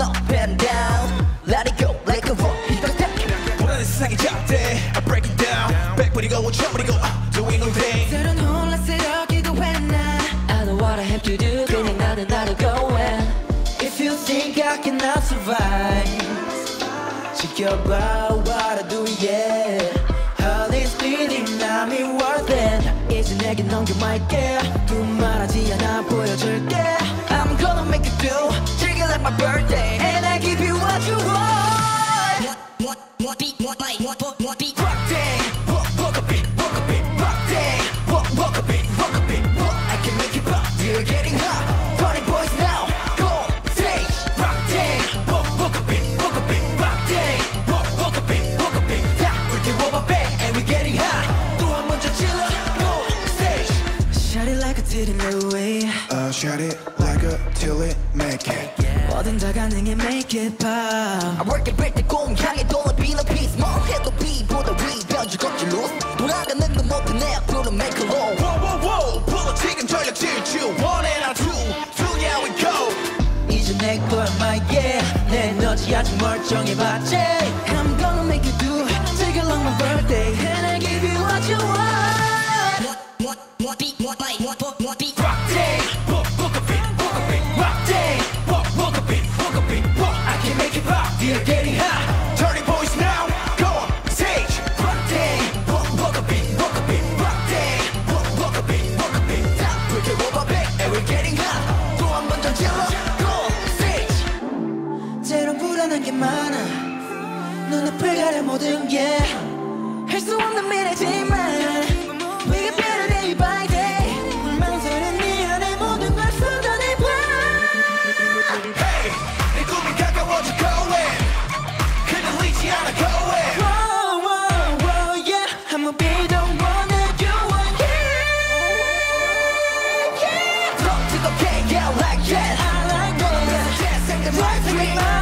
up and down. Let it go like a rock. 원하는 세상이 작대 I break it down. 백버리고 원천버리고 doing no thing. 때론 혼란스럽기도 해 나. I know what I have to do. 그냥 나는 나를 go and if you think I cannot survive, 지켜봐 what I do, yeah. Heart is beating, I'm in worth it. 이제 내게 넘겨말게. 두말하지 않아 보여줄게. I'm gonna make it do. Treat it like my birthday, and I give you what you want. Rock day, walk a bit, rock day, walk a bit, I can make it pop. You're getting hot. Party boys now, go stage. Rock day, walk a bit, rock day, walk a bit. Yeah, we can roll my back and we're getting hot. 또 한 번 더 질러, go stage. Shut it like I didn't know it. Shut it like a till it make it. 뭐든 다 가능해 make it pop. I work it break the 공향에 돈을 비는 piece. 뭐 해도 B보다 위 변주겁지 loose. 돌아가는 건 모두 내 앞으로 make it low. Whoa, 불러 지금 전력 질주. One and a two, yeah we go. 이제 내 거야 my yeah. 내 에너지 아직 멀쩡해봤지. I'm gonna make you do. Take it like my birthday, and I give you what you want. Rock day, walk a bit, rock day, walk a bit, I can make it pop. You're getting hot. Turning boys now, go on stage. Rock day, walk a bit, rock day, walk a bit. We can roll our back and we're getting hot. 또 한 번 더 질러, go stage. 때론 불안한 게 많아. 눈앞을 가려 모든 게 할 수 없는 미래지만 we get better day by day. 망설인 네 안에 모든 걸 쏟아내봐. Hey, 내 꿈이 가까워져 going. 흔들리지 않아 going. Whoa, yeah. I'ma be the one that you want, yeah. Talk to the king, yeah, like that. I like that. Right to me,